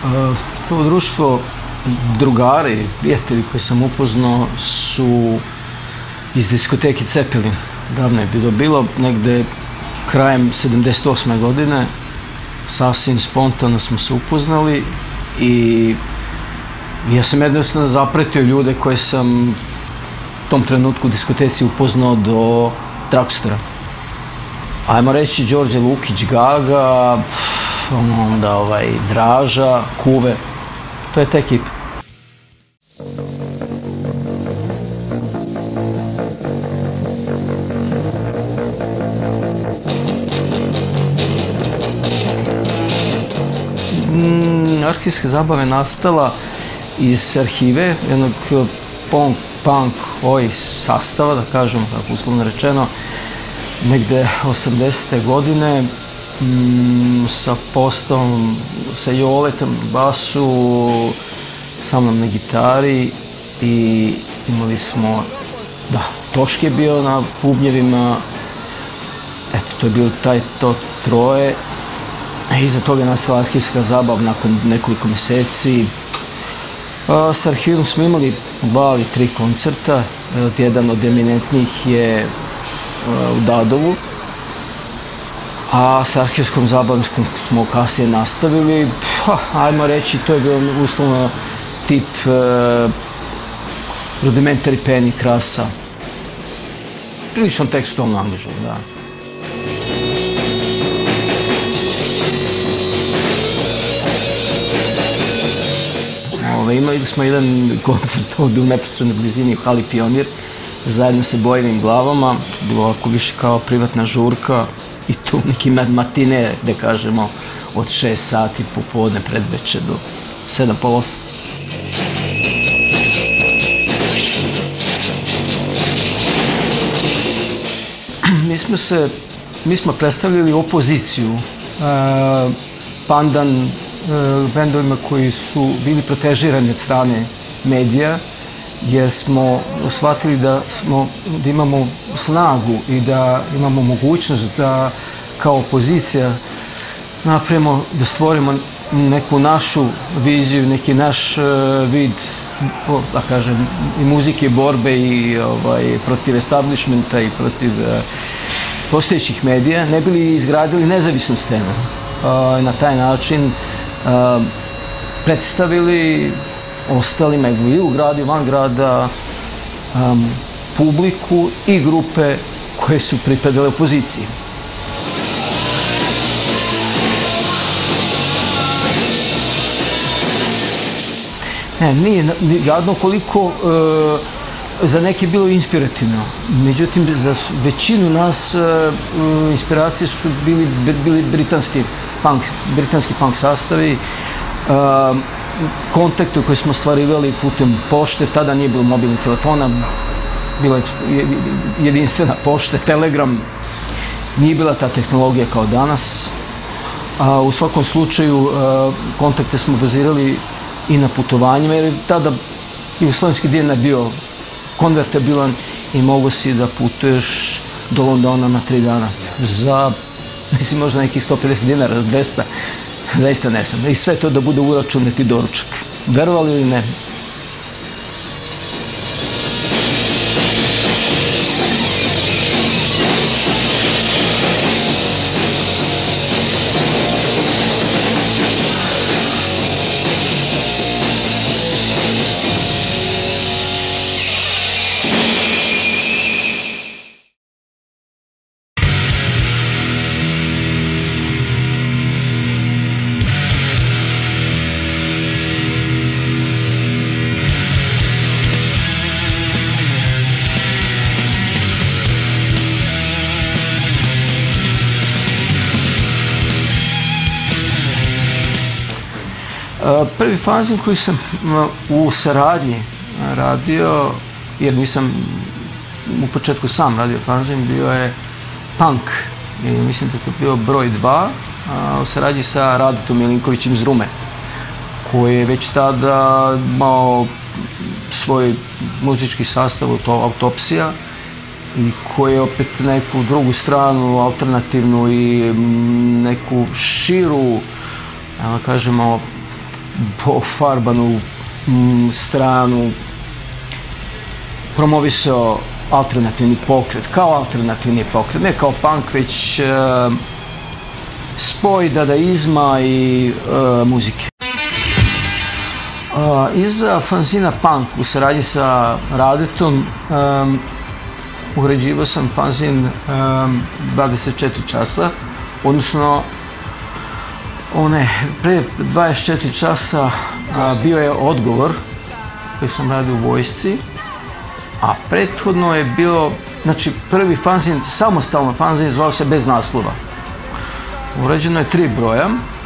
To društvo, drugari, prijatelji koji sam upoznao su iz diskoteke Zelim. Davno je bilo negde krajem 78. godine. Sasvim spontano smo se upoznali i ja sam jednostavno zapretio ljude koje sam u tom trenutku u diskoteci upoznao do Dragstora. Ajmo reći Đorđe Lukić, Gaga, onda Draža, Kuve, to je ta ekipa. Arhivska zabava je nastala iz arhive jednog punk sastava, da kažem, kako uslovno rečeno, negde 80. godine sa postavom, sa Joletom na basu, sa mnom na gitari i imali smo, da, Tošk je bio na bubnjevima, eto, to je bilo to troje. Iza toga je nastala arhivska zabava nakon nekoliko meseci. S arhivom smo imali 2 ili 3 koncerta. Jedan od eminentnijih je u Dadovu. A sa arhivskom zabavom smo kasnije nastavili. Ajmo reći, to je bio uslovno tip rudimentary penny krasa. Prilično tekstualno angažovan, da. Imali smo jedan koncert ovdje u neposrednoj blizini u hali Pionir, zajedno sa Bojevim glavama, bilo ovako više kao privatna žurka i tu neki matine, da kažemo, od 6 sati popodne predveče do 7, pola 8. Mi smo predstavljali opoziciju, pandan bendovima koji su bili protežirani od strane medija, jer smo shvatili da imamo snagu i da imamo mogućnost da kao opozicija napravimo, da stvorimo neku našu viziju, neki naš vid, da kažem, i muzike, borbe i protiv establishmenta i protiv postojećih medija, ne bili izgradili nezavisnu scenu. Na taj način predstavili ostalima i u gradu i van grada publiku i grupe koje su pripadale opoziciji. Nije jadno koliko za neke je bilo inspirativno. Međutim, za većinu nas inspiracije su bili britanski punk sastavi, kontakte koje smo ostvarivali putem pošte, tada nije bilo mobilnih telefona, bila je jedinstvena pošta, telegram, nije bila ta tehnologija kao danas. U svakom slučaju kontakte smo bazirali i na putovanjima, jer tada jugoslovenski dinar bio konvertibilan i mogo si da putuješ do Londona na 3 dana. Za, mislim, možda nekih 150 dinara, 200, zaista ne znam. I sve to da bude uračunati doručak. Verovali ili ne? Prvi fanzin koji sam u saradnji radio, jer nisam u početku sam radio fanzin, bio je Punk. Mislim da je bio broj 2 u saradnji sa Radotom Milinkovićem iz Rume, koji je već tada imao svoj muzički sastav, Autopsija, i koji je opet neku drugu stranu, alternativnu i neku širu, da kažemo, pofarbanu stranu, promovisao alternativni pokret, kao alternativni pokret, ne kao punk, već spoj dadaizma i muzike. Iza fanzina Punk u saradnji sa Radetom uređivao sam fanzin 24 časa, odnosno pre 24 časa bio je Odgovor koji sam radio u vojsci, a prethodno je bilo, znači prvi fanzin, samostalno fanzin, zvao se Bez naslova. Urađeno je 3 broja.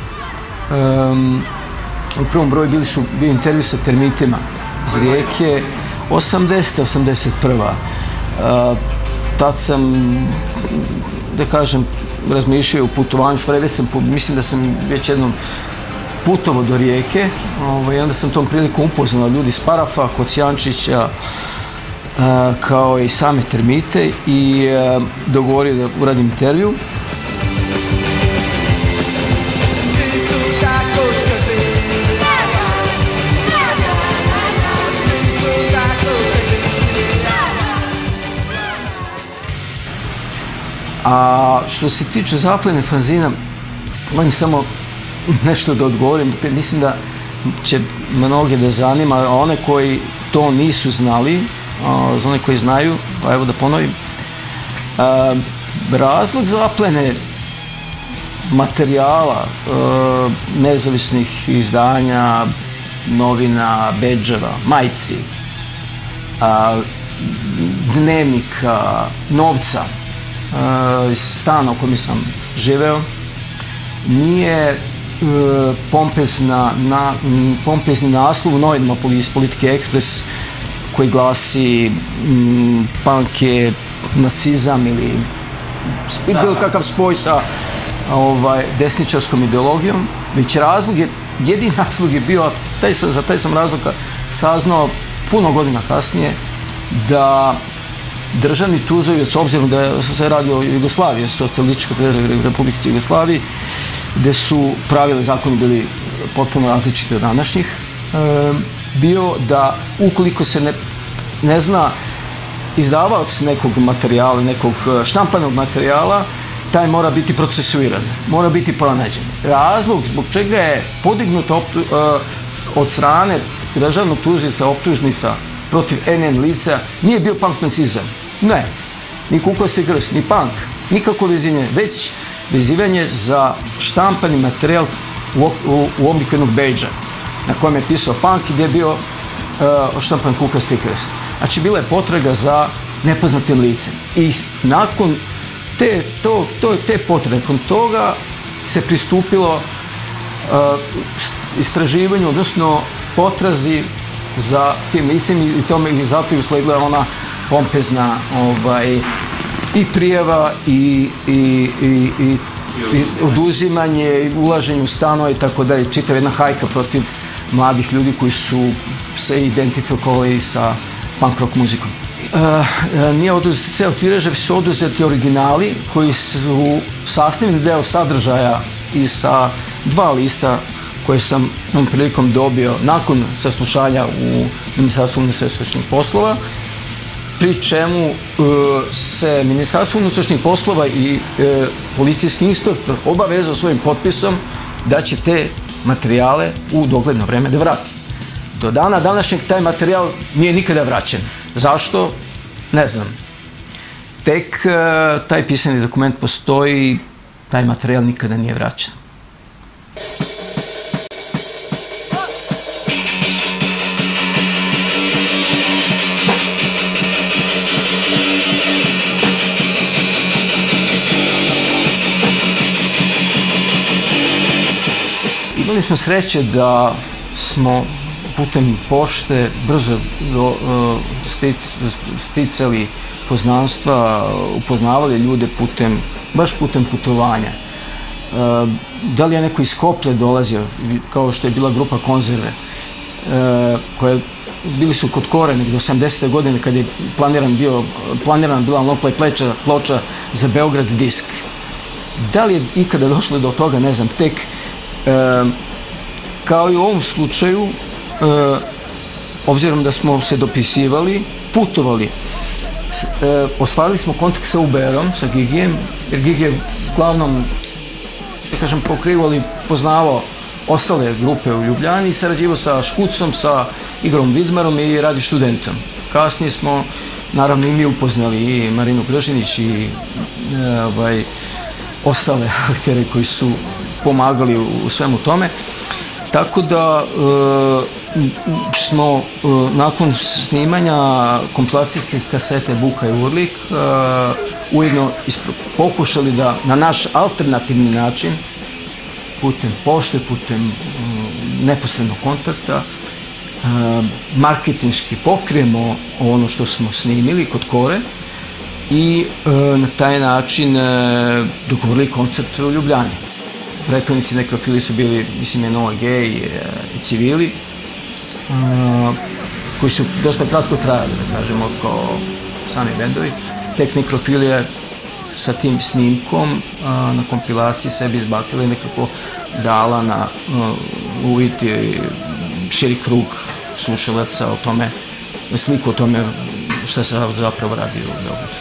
U prvom broju bio intervju sa Termitima iz Rijeke, 80. 81. Tad sam, da kažem, razmišljao u putovanju, mislim da sam već jednom putovao do Rijeke, i onda sam tom prilikom upoznao ljudi iz Parafa, Kocijančića, kao i same Termite, i dogovorio da uradim intervju. A što se tiče Zaplene fanzina, moram samo nešto da odgovorim. Mislim da će mnoge da zanima, a one koji to nisu znali, za one koji znaju, pa evo da ponovim. Razlog Zaplene materijala, nezavisnih izdanja, novina, bedževa, majci, dnevnika, novca, stana u kojem sam živeo, nije pompezni naslov u novinama iz Politike Ekspres koji glasi punk je nacizam ili bilo kakav spoj sa desničarskom ideologijom, već jedini razlog je bio, za taj sam razlog saznao puno godina kasnije, da državni tužioc, s obzirom da se radi o Jugoslaviji, Socijalističkoj Republici Jugoslaviji, gde su pravila zakoni bili potpuno različiti od današnjih, bio da ukoliko se ne zna izdavaoc nekog materijala, nekog štampanog materijala, taj mora biti procesuiran, mora biti pronađen. Razlog zbog čega je podignuto od strane državnog tužioca optužnica protiv NN lica nije bio punk nacizam. Ne, ni kuklasti krst, ni punk, nikako vezivanje, već vezivanje za štampani materijal u obliku jednog bedža na kojem je pisao punk i gdje je bio štampan kukasti krst. Znači, bila je potraga za nepoznatim licem. I nakon te potrage, nakon toga se pristupilo istraživanju, odnosno potrazi za tim licem i zato je usledila ona pompezna i prijava i oduzimanje, ulaženje u stanove i tako dalje, čitava jedna hajka protiv mladih ljudi koji su se identifikovali sa punk rock muzikom. Nije oduzeti ceo tiraž, već su oduzeti originali koji su sastavni deo sadržaja i sa 2 lista koje sam ovom prilikom dobio nakon saslušanja u Ministarstvu unutrašnjih poslova, pri čemu se Ministarstvo unutrašnjih poslova i policijski inspektor obavezao svojim potpisom da će te materijale u dogledno vreme da vrati. Do dana današnjeg taj materijal nije nikada vraćen. Zašto? Ne znam. Tek taj pisani dokument postoji, taj materijal nikada nije vraćen. Imali smo sreće da smo putem pošte brzo sticali poznanstva, upoznavali ljude baš putem putovanja. Da li je neko iz Skoplja dolazio, kao što je bila grupa Konzerve, koja bili su kod Kore negdje 80. godine kad je planirana bila nopla ploča za Beograd disk. Da li je ikada došlo do toga, ne znam, tek kao i u ovom slučaju, obzirom da smo se dopisivali, putovali, ostvarili smo kontakt sa UBR-om, sa Gigijem, jer Gigi je uglavnom, da kažem, pokrivao ili poznavao ostale grupe u Ljubljani i sarađivao sa Škucom, sa Igorom Vidmarom i Radi Študentom. Kasnije smo, naravno, i mi upoznali i Marinu Kržinić i ostale aktere koji su pomagali u svemu tome. Tako da smo nakon snimanja kompilacijske kasete Buka i Urlik ujedno pokušali da na naš alternativni način, putem pošte, putem neposrednog kontakta, marketinški pokrijemo ono što smo snimili kod Kore i na taj način dogovorili koncert u Ljubljani. Prethodnici nekrofili su bili, mislim, je Nova Gej i Civili, koji su dosta kratko trajali, da kažemo, kao sami bendovi. Tek nekrofilija sa tim snimkom na kompilaciji sebi izbacila i nekako dala na uvid širi krug slušalaca o tome, sliku o tome šta se zapravo radi u Beogradu.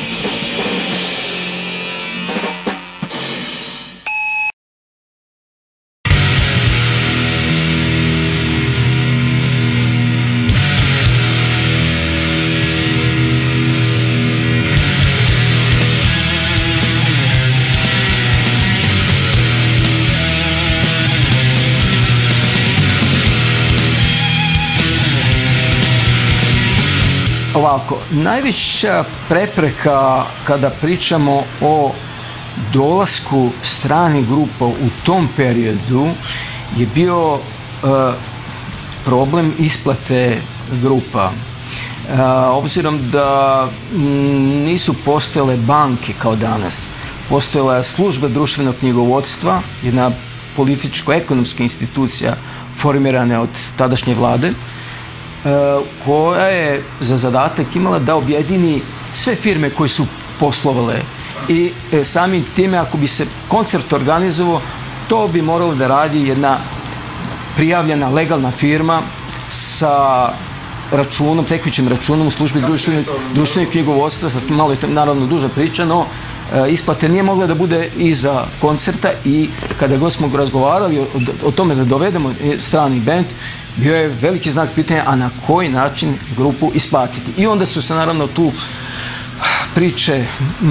Ovako, najveća prepreka kada pričamo o dolasku stranih grupa u tom periodu je bio problem isplate grupa. Obzirom da nisu postojale banke kao danas, postojala je služba društvenog knjigovodstva, jedna političko-ekonomska institucija formirana od tadašnje vlade, koja je za zadatak imala da objedini sve firme koje su poslovale i samim time, ako bi se koncert organizovao, to bi moralo da radi jedna prijavljena legalna firma sa računom, tekućim računom u službi društvenog knjigovodstva. Malo je to naravno duža priča, no isplate nije mogla da bude iza koncerta i kada god smo razgovarali o tome da dovedemo strani bend, bio je veliki znak pitanja, a na koji način grupu isplatiti. I onda su se naravno tu priče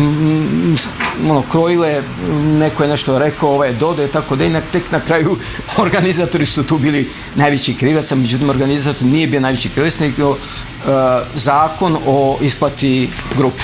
krojile, neko je nešto rekao, ovaj je dodao, tako da i tek na kraju organizatori su tu bili najveći krivac, međutim organizator nije bio najveći krivac, nego zakon o isplati grupe.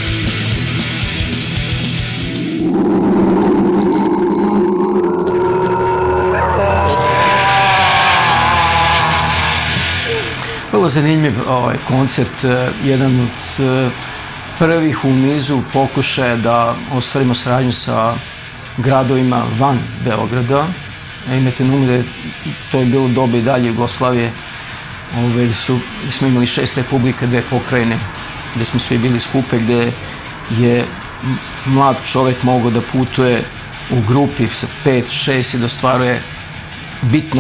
Vrlo zanimljiv koncert, jedan od prvih u nizu pokušaja da ostvarimo saradnju sa gradovima van Beograda. Imate na umu da to je bilo doba i dalje Jugoslavije, smo imali 6 republika, 2 pokrajine, gde smo svi bili skupe, gde je mlad čovek mogao da putuje u grupi sa 5-6 i da ostvaruje bitne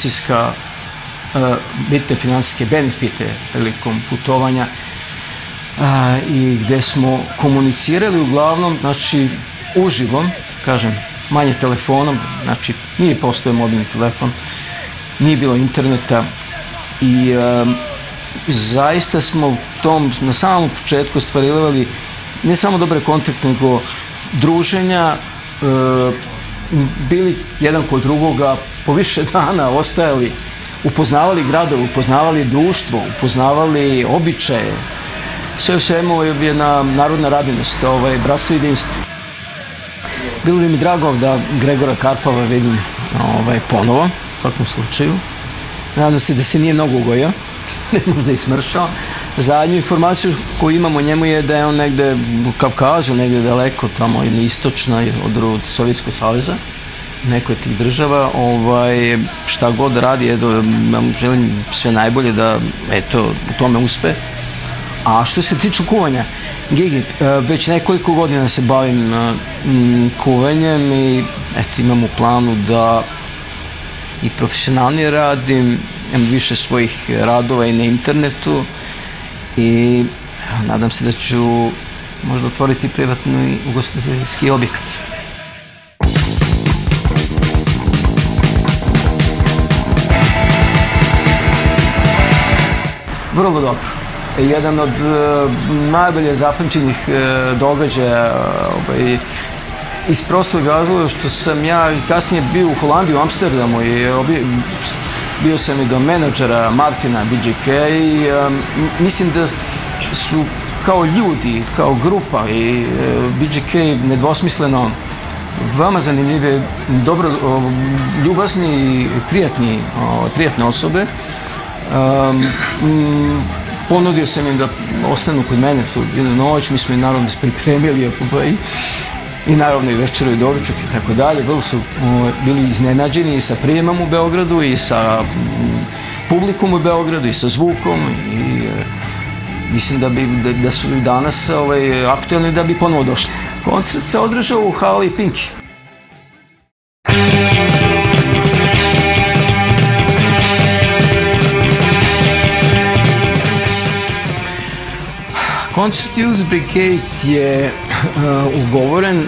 finansijske benefite prilikom putovanja i gde smo komunicirali uglavnom, znači, uživo, kažem, manje telefonom, znači, nije postojao mobilni telefon, nije bilo interneta i zaista smo na samom početku ostvarivali ne samo dobre kontakte, nego druženja, bili jedan kod drugoga, po više dana ostajali, upoznavali gradove, upoznavali društvo, upoznavali običaje. Sve u svemu je jedna narodna radinost, bratstvo i jedinstvo. Bilo bi mi drago da Gregora Karpova vidim ponovo, u svakom slučaju. Nadam se da se nije mnogo ugojio, možda i smršao. Zadnju informaciju koju imamo o njemu je da je on negde u Kavkazu, negde daleko, tamo istočno od Sovjetskog saveza, nekoj tih država, šta god radi, želim sve najbolje da, u tome uspe. A što se tiče kuvanja, Gigi, već nekoliko godina se bavim kuvanjem i imam u planu da i profesionalnije radim, imam više svojih radova i na internetu i nadam se da ću možda otvoriti privatni ugostiteljski objekat. Vrlo dobro. Jedan od najbolje zapamćenih događaja iz prostog razloga što sam ja kasnije bio u Holandiji, u Amsterdamu i bio sam i do menadžera Martina B.G.K i mislim da su kao ljudi, kao grupa i B.G.K nedvosmisleno veoma zanimljive, dobro, ljubazni i prijatne osobe. Ponudio sam im da ostanu kod mene tu jednu noć, mi smo i naravno pripremili i naravno i večeru i doručak i tako dalje. Vrlo su bili iznenađeni i sa prijemom u Beogradu i sa publikom u Beogradu i sa zvukom i mislim da su i danas aktuelni da bi ponovo došli. Koncert se održao u hali Pinki. Koncert Youth Brigade je ugovoren,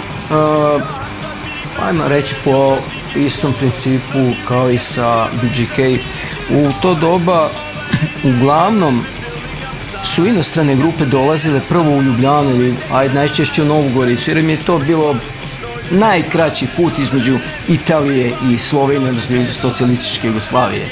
ajmo reći, po istom principu kao i sa B.G.K. U to doba uglavnom su inostrane grupe dolazile prvo u Ljubljanu ili najčešće u Novu Goricu, jer im je to bilo najkraći put između Italije i Slovenije, odnosno socijalističke Jugoslavije.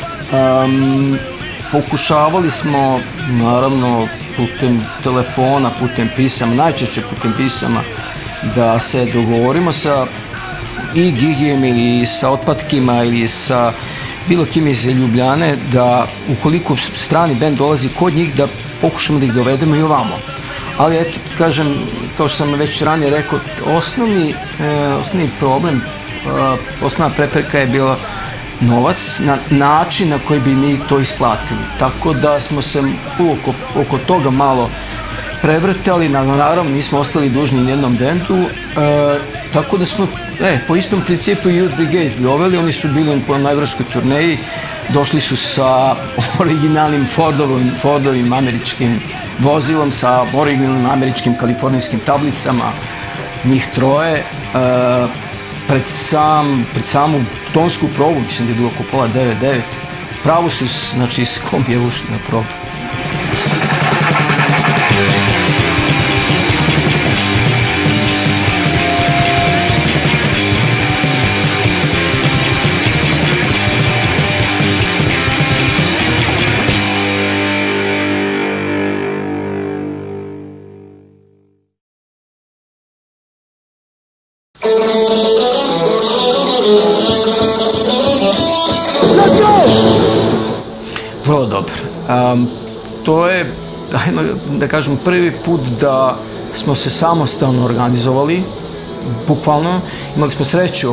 Pokušavali smo, naravno, putem telefona, putem pisama, najčešće putem pisama, da se dogovorimo sa i Gigijem ili sa Otpatkima ili sa bilo kim iz Ljubljane, da ukoliko strani bend dolazi kod njih, da pokušamo da ih dovedemo i ovamo. Ali eto, kažem, kao što sam već ranije rekao, osnovni problem, osnovna prepreka je bila novac, na način na koji bi mi to isplatili. Tako da smo se oko toga malo prevrtali, naravno nismo ostali dužni nijednom bendu, tako da smo po istom principu Youth Brigade doveli, oni su bili po najvrskoj turneji, došli su sa originalnim Fordovim američkim vozilom, sa originalnim američkim kalifornijskim tablicama, njih troje. Pred samu tonsku probu, mislim da je bilo oko pola 9, pravo su, znači, s kombije ušli na probu. Vrlo dobro. To je, da kažem, prvi put da smo se samostalno organizovali, bukvalno. Imali smo sreću,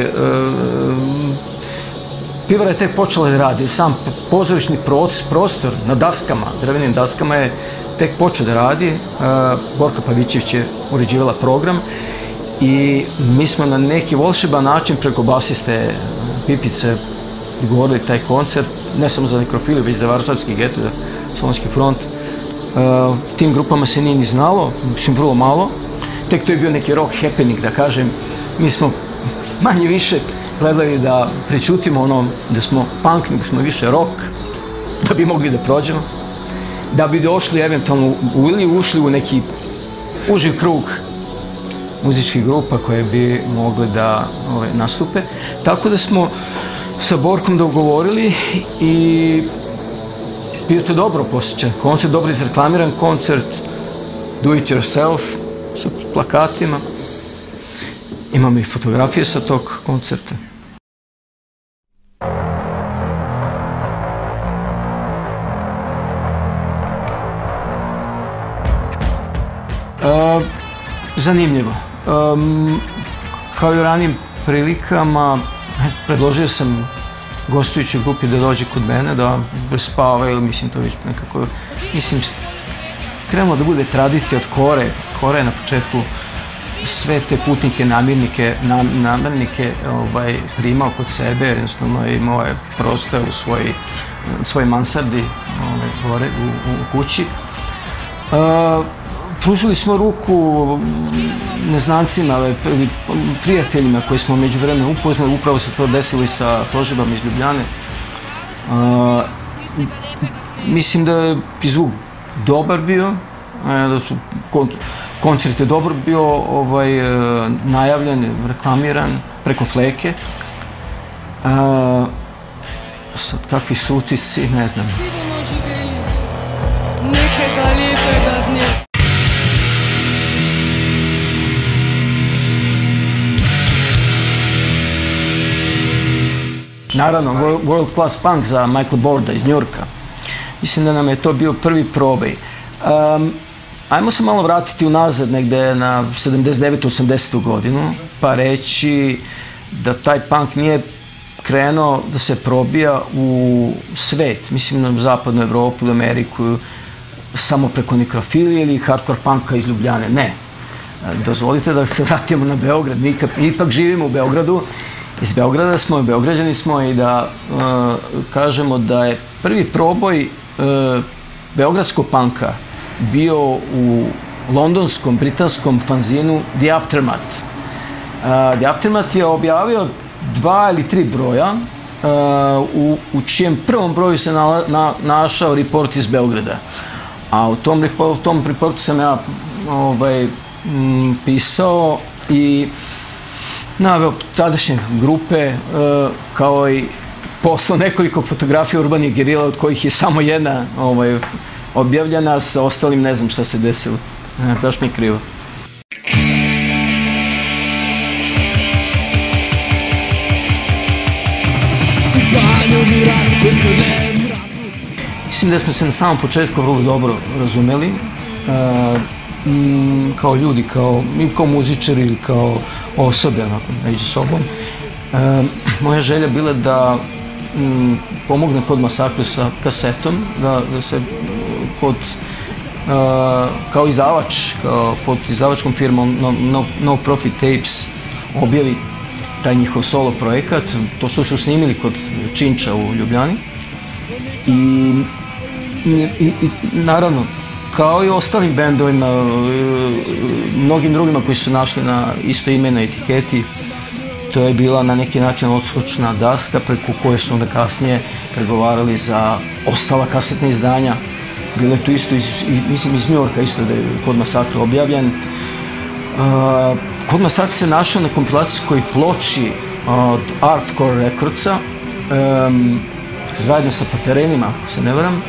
pivara je tek počela da radi, sam pozorišni prostor na daskama, drvenim daskama je tek počeo da radi. Borka Pavićević je uređivala program i mi smo na neki volšeban način preko basiste Pipice dogovorili taj koncert, ne samo za Nekrofiliju, već za Varšavski geto, za Slovenski front. Tim grupama se nije ni znalo, mislim vrlo malo. Tek to je bio neki rock happening, da kažem. Mi smo manje više gledali da prečutimo ono da smo punk, nego smo više rock, da bi mogli da prođemo, da bi došli eventualno ili ušli u neki uži krug muzičkih grupa koje bi mogli da nastupe. Tako da smo sa Borkom dogovorili i bio to dobro posjećan koncert, dobro izreklamiran koncert, do it yourself, sa plakatima. Imamo i fotografije sa tog koncerta. Zanimljivo. Kao i u ranijim prilikama, predložio sam gostujućoj grupi da dođe kod mene, da spavaju, mislim, to već nekako, mislim, krenulo da bude tradicija od Kore. Kora je na početku sve te putnike, namirnike primao kod sebe, jednostavno imao je prostor u svojoj mansardi gore u kući. Pružili smo ruku neznancima, prijateljima koji smo među vremenu upoznali, upravo se to desilo i sa Tožibama iz Ljubljane. Mislim da je zvuk dobar bio, da su koncert je dobro bio najavljen, reklamiran preko fleke. Sad, kakvi su utisci, ne znam. Naravno, World Class Punk za Michael Borda iz Njurka. Mislim da nam je to bio prvi probaj. Ajmo se malo vratiti unazad negde na 79-80. godinu, pa reći da taj punk nije krenuo da se probija u svet, mislim na zapadnu Evropu ili Ameriku, samo preko nekrofilije ili hardcore punka iz Ljubljane. Ne. Dozvolite da se vratimo na Beograd. Mi ipak živimo u Beogradu, iz Beograda smo, Beograđani smo i da kažemo da je prvi proboj beogradskog punka bio u londonskom, britanskom fanzinu The Aftermath. The Aftermath je objavio 2 ili 3 broja, u čijem prvom broju se našao report iz Beograda. A u tom reportu sam ja pisao i naveo tadašnje grupe, kao i poslao nekoliko fotografija urbanih gerila, od kojih je samo jedna objavljena, sa ostalim ne znam šta se desilo. Baš mi je krivo. Mislim da smo se na samom početku vrlo dobro razumeli, kao ljudi, kao muzičari, kao osobe među sobom. Moja želja bila da pomogne pod Masakru sa kasetom, da se kao izdavač, pod izdavačkom firmom No Profit Tapes objavi taj njihov solo projekat, to što su snimili kod Činča u Ljubljani. I naravno, kao i ostalim bendovima, mnogim drugima koji su našli na isto ime na etiketi, to je bila na neki način odskočna daska preko koje su onda kasnije pregovarali za ostala kasetna izdanja. Bilo je to isto, mislim, iz Njorka, isto da je Kod Masakra objavljen. Kod Masakra se našao na kompilacijskoj ploči od Hardcore Recordsa, zajedno sa Paterenima, ako se ne varam.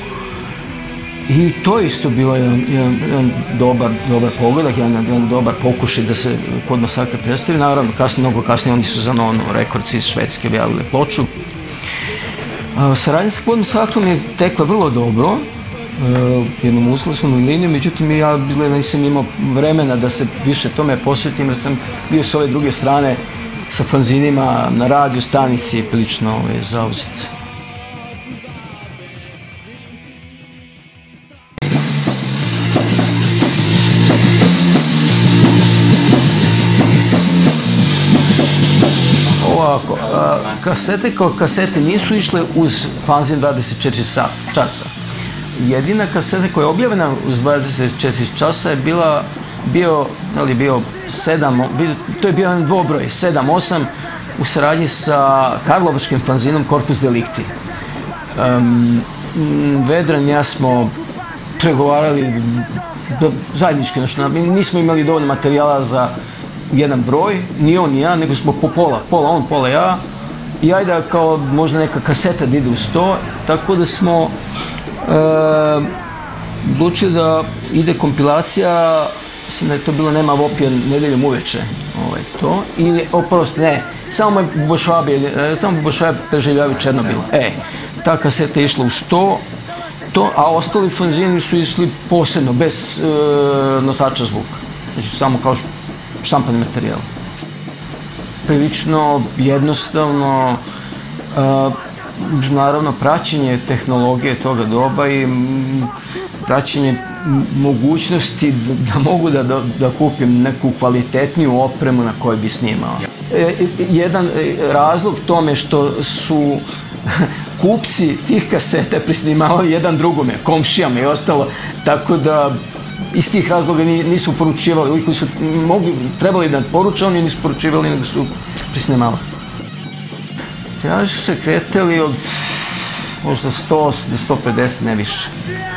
I to je isto bilo jedan dobar pogodak, jedan dobar pokušaj da se Kod Masakra predstavi. Naravno, mnogo kasnije oni su za Nono Records iz Švedske objavili ploču. Saradnja sa Kod Masakrom je tekla vrlo dobro, jednom uslovnom liniju, međutim ja nisam imao vremena da se više tome posvetim, jer sam bio s ove druge strane sa fanzinima na radio stanici prilično zauzet. Ovako, kasete kao kasete nisu išle uz fanzin 24 časa. Jedina kaseta koja je objavljena uz 24 časa je bio 7, to je bio jedan dvobroj, 7-8, u saradnji sa karlovačkim fanzinom Corpus Delicti. Vedran i ja smo pregovarali zajednički, nismo imali dovoljno materijala za jedan broj, ni on ni ja, nego smo po pola on, pola ja, i ajde kao možda neka kaseta da ide uz to, tako da smo odlučili da ide kompilacija, mislim da je to bilo Nema Vopija nedeljom uveče, to, ili, oprosti, ne, samo Bošvabi preživljavaju Černobil. Ta kaseta je išla uz to, a ostali fanzini su išli posebno, bez nosača zvuka, znači samo kao štampani materijal. Prilično jednostavno, naravno praćenje tehnologije toga doba i praćenje mogućnosti da mogu da kupim neku kvalitetniju opremu na kojoj bi snimao. Jedan razlog tome što su kupci tih kaseta prisnimavali jedan drugome, komšijama i ostalo, tako da iz tih razloga nisu poručivali, ovi koji su trebali da poruče, oni nisu poručivali, nego su prisnimavali. Tiraži su se kretali od možda 100 do 150, ne više.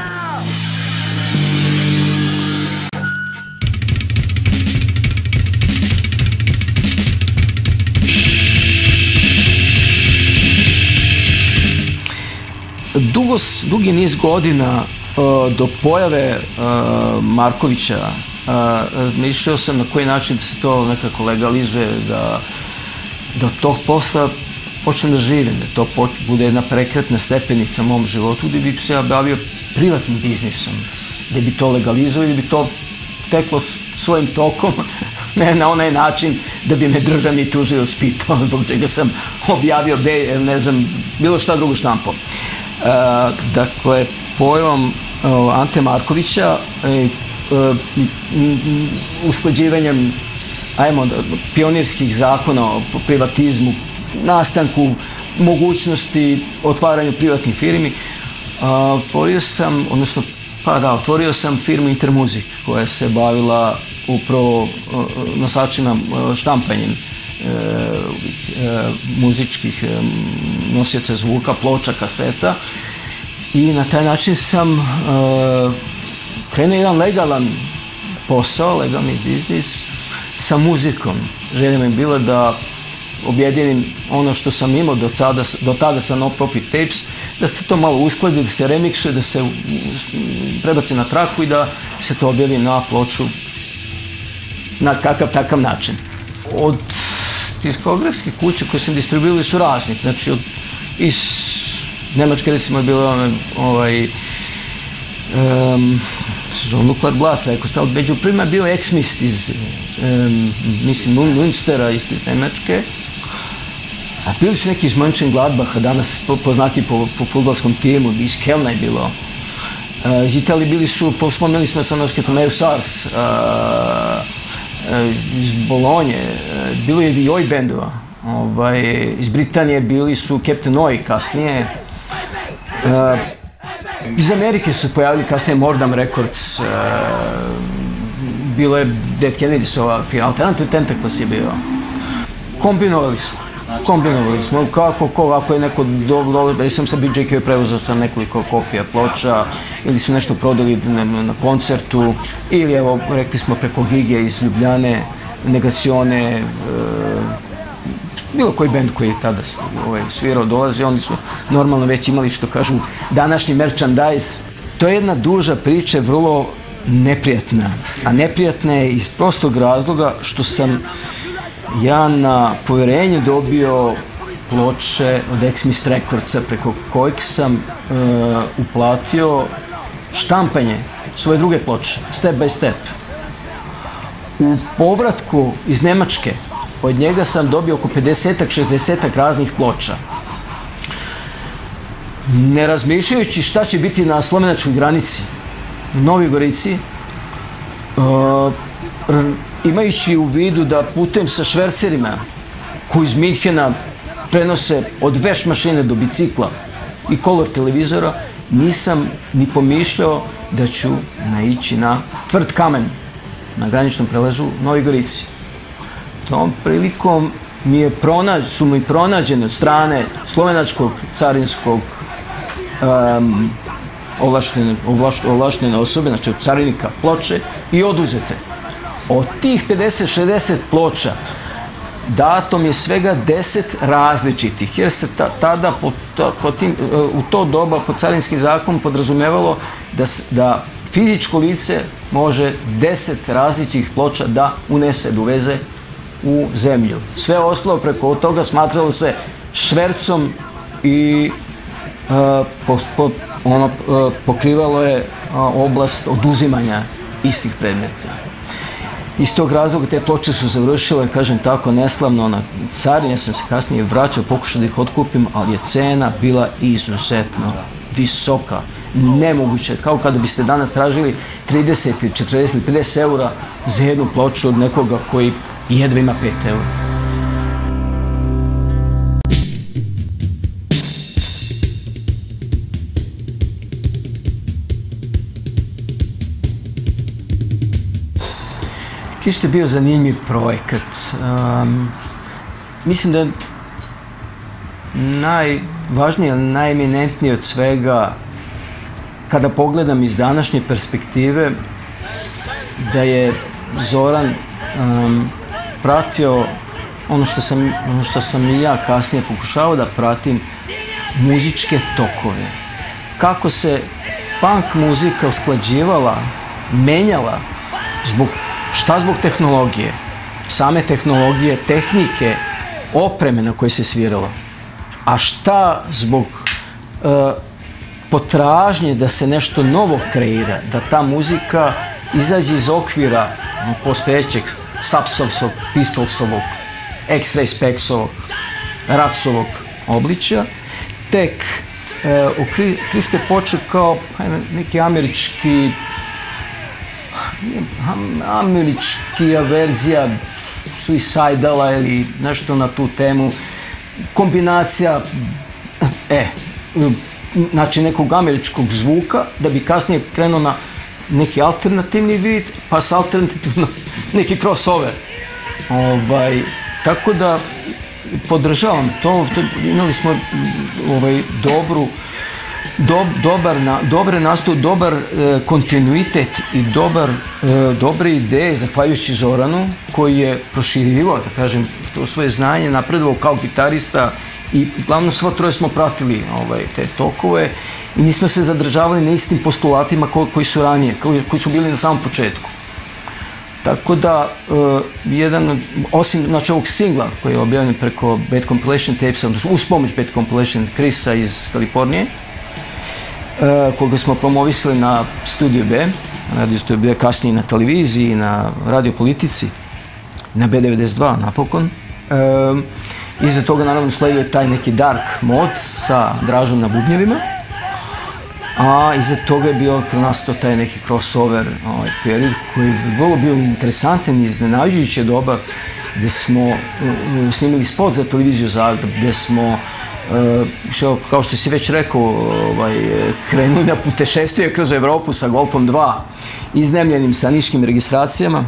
Dugi niz godina do pojave Markovića mišljao sam na koji način da se to nekako legalizuje, da od tog posla počnem da živim, da to bude jedna prekretna stepenica u mom životu, gde bi se ja bavio privatnim biznisom, gde bi to legalizovao i da bi to teklo svojim tokom, ne na onaj način da bi me državni tužilac pitao zbog čega sam objavio, ne znam, bilo šta drugo štampo. Dakle, pojavom Ante Markovića, usklađivanjem, pionirskih zakona o privatizmu, nastanku mogućnosti otvaranju privatnih firmi, otvorio sam firmu Intermuzik koja se bavila upravo nosačima, štampanjem muzičkih nosioca zvuka, ploča, kaseta, i na taj način sam krenuo jedan legalan posao, legalni biznis sa muzikom. Želja mi je bila da objedinim ono što sam imao do tada sa No Profit Tapes, da se to malo uskladi, da se remiksuje, da se prebaci na traku i da se to objavi na ploču na kakav takav način. Od diskografskih kuća koje sam distribuirali su razni, znači iz Nemačke recimo je bilo Nuklear Blast, među prvima je bio X-Mist iz Münstera, iz Nemačke, a bili su neki iz Mönchengladbacha, danas poznati po fudbalskom timu, iz Kelna je bilo. Iz Italije bili su, spomenuli smo sa nosketom Eusars, iz Bolonje, bilo je i Oj bendova, iz Britanije bili su Captain Oi kasnije, iz Amerike su pojavili kasnije Mordam Records, bilo je Dead Kennedysova, Alternative Tentacles je bio. Kombinovali smo, ako je neko dobro, ja sam sa B.G.K preuzeo sam nekoliko kopija ploča, ili su nešto prodali na koncertu, ili evo, rekli smo preko Gige iz Ljubljane, Negacione, bilo koji bend koji je tada svirao, dolazi, oni su normalno već imali, što kažu, današnji merchandise. To je jedna duža priča, vrlo neprijatna, a neprijatna je iz prostog razloga što sam ja na poverenju dobio ploče od X-Mist Recordsa, preko kojeg sam uplatio štampanje svoje druge ploče, Step by Step. U povratku iz Nemačke od njega sam dobio oko 50-ak, 60-ak raznih ploča. Ne razmišljajući šta će biti na slovenačkoj granici, u Novoj Gorici, imajući u vidu da putujem sa švercerima koji iz Minhena prenose od veš mašine do bicikla i kolor televizora, nisam ni pomišljao da ću naići na tvrd kamen na graničnom prelazu u Novoj Gorici. Tom prilikom su mi pronađene od strane slovenačkog carinskog ovlaštene osobe, znači od carinika, ploče i oduzete. Od tih 50-60 ploča datom je svega 10 različitih, jer se tada u to doba po carinskim zakonom podrazumevalo da fizičko lice može 10 različitih ploča da unese, da uveze u zemlju. Sve ostalo preko toga smatralo se švercom i pokrivalo je oblast oduzimanja istih predmeta. Iz tog razloga te ploče su završile, kažem tako, neslavno na Carini. Ja sam se kasnije vraćao, pokušao da ih otkupim, ali je cena bila izuzetno visoka, nemoguće. Kao kada biste danas tražili 30 ili 40 ili 50 eura za jednu ploču od nekoga koji jedva ima 5 eura. Isto je bio zanimljiv projekat. Mislim da je najvažnije, najeminentnije od svega, kada pogledam iz današnje perspektive, da je Zoran pratio ono što sam i ja kasnije pokušavao da pratim, muzičke tokove. Kako se punk muzika usklađivala, menjala, šta zbog tehnologije, same tehnologije, tehnike, opreme na kojoj se sviralo, a šta zbog potražnje da se nešto novo kreira, da ta muzika izađe iz okvira postojećeg Sapsovsog, Pistolsovog, X-Ray Specsovog, Ratsovog obličja. Tek Krist je počeo kao neki američki averzija suicidala ili nešto na tu temu, kombinacija znači nekog američkog zvuka da bi kasnije krenuo na neki alternativni vid, pa sa alternativno neki crossover. Tako da podržavam to, imali smo dobre nastup, dobar kontinuitet i dobre ideje, zahvaljujući Zoranu, koji je proširivao, da kažem, to svoje znanje, napredovao kao gitarista i glavno svo troje smo pratili te tokove i nismo se zadržavali na istim postulatima koji su ranije, koji su bili na samom početku. Tako da, osim ovog singla koji je objavljen preko Bad Compilation Tapesa, uz pomoć Bad Compilation Chrisa iz Kalifornije, koga smo promovisali na Studiju B, radio Studiju B, kasnije na televiziji, na Radio Politici, na B92 napokon. Iza toga naravno sledio je taj neki dark mod sa Dražom na bubnjevima, a iza toga je bio nastao taj neki crossover period koji je vrlo bio interesantan i iznenađujuće doba, gde smo snimili spot za televiziju Zagreb, gde smo, kao što si već rekao, krenuli na putešestvije kroz Evropu sa Golfom 2, iznemljenim sa niškim registracijama.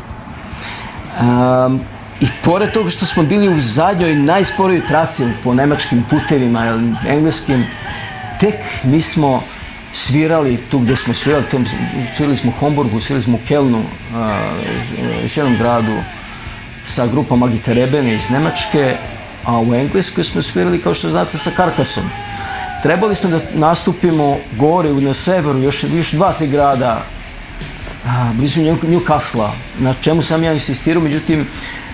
I pored toga što smo bili u zadnjoj najsporijoj traci po nemačkim putevima, engleskim, tek mi smo svirali tu gde smo svirali, svirali smo u Homburgu, svirali smo u Kelnu, još jednom gradu, sa grupom Agita Rebene iz Nemačke, a u Engleskoj smo svirali, kao što znate, sa Karkasom. Trebali smo da nastupimo gore na severu, još 2-3 grada, blizu Newcastle, na čemu sam ja insistirao, međutim,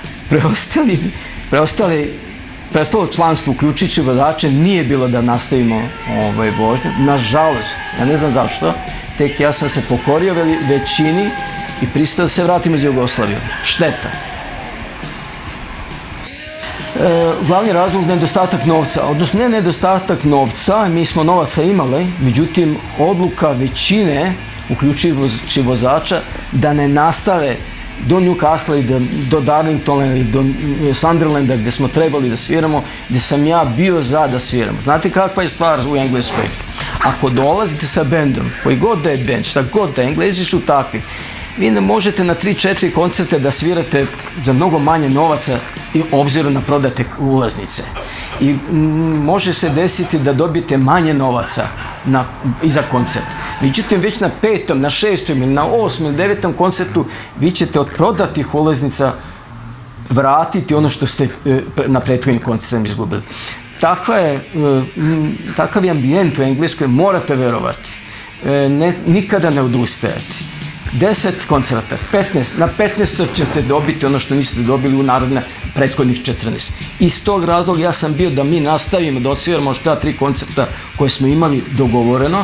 preostalo članstvo, uključujući vozače, nije bilo da nastavimo vožnju. Nažalost, ja ne znam zašto, tek ja sam se pokorio većini i pristao da se vratim iz Jugoslavije. Šteta. Glavni razlog je nedostatak novca, odnosno ne nedostatak novca, mi smo novaca imali, međutim odluka većine, uključujući vozača, da ne nastave do Newcastle i do Darlingtona ili do Sunderlanda gde smo trebali da sviramo, gde sam ja bio za da sviramo. Znate kakva je stvar u Engleskoj? Ako dolazite sa bendom, koji god da je bend, šta god da je, Englezi su takvi, vi ne možete na 3-4 koncerte da svirate za mnogo manje novaca i obzirom na prodate ulaznice. I može se desiti da dobijete manje novaca i za koncert. Međutim, već na 5., na 6. ili na 8. ili 9. koncertu vi ćete od prodatih ulaznica vratiti ono što ste na prethodnim koncertima izgubili. Takav je ambijent u Engleskoj, morate verovati. Nikada ne odustajati. 10 koncerta, 15, na 15. ćete dobiti ono što niste dobili u naredne prethodnih 14. Iz tog razloga ja sam bio da mi nastavimo, da odsviramo šta 3 koncerta koje smo imali dogovoreno.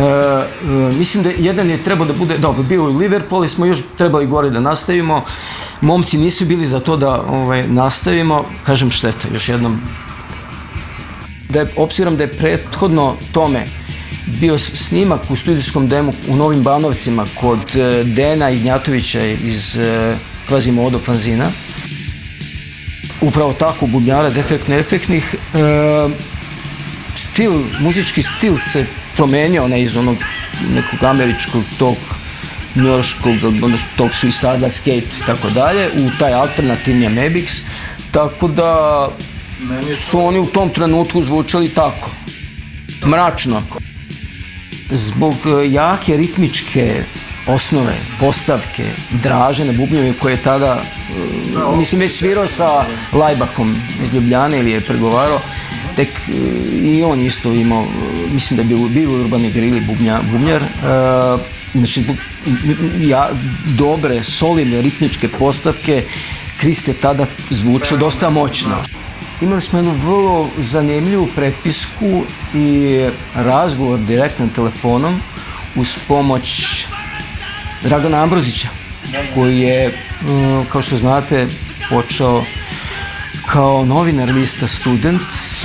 Mislim da jedan je trebao da bude, dobro, bio u Liverpoolu, smo još trebali gore da nastavimo. momci nisu bili za to da nastavimo, kažem šteta, još jednom. Obzirom da je prethodno tome bio snimak u studijskom demu u Novim Banovcima kod Dena Ignjatovića iz Kvazimodo fanzina, upravo tako bubnjara defektno-efektnih, muzički stil se promenio iz onog nekog američkog, tog njorškog, odnosno tog Suicide Skate i tako dalje, u taj alternativni Amebix, tako da su oni u tom trenutku zvučali tako, mračno. Zbog jake ritmičke osnove, postavke, draže na bubnjevima koje je tada, mislim, već svirao sa Lajbahom iz Ljubljane ili je pregovarao, tek i on isto imao, mislim da je bio Urbani Grili bubnjar, znači zbog dobre, solidne ritmičke postavke, Krist je tada zvučao dosta moćno. Imali smo jednu vrlo zanimljivu prepisku i razgovor direktnim telefonom uz pomoć Dragana Ambrozića, koji je, kao što znate, počeo kao novinar lista Student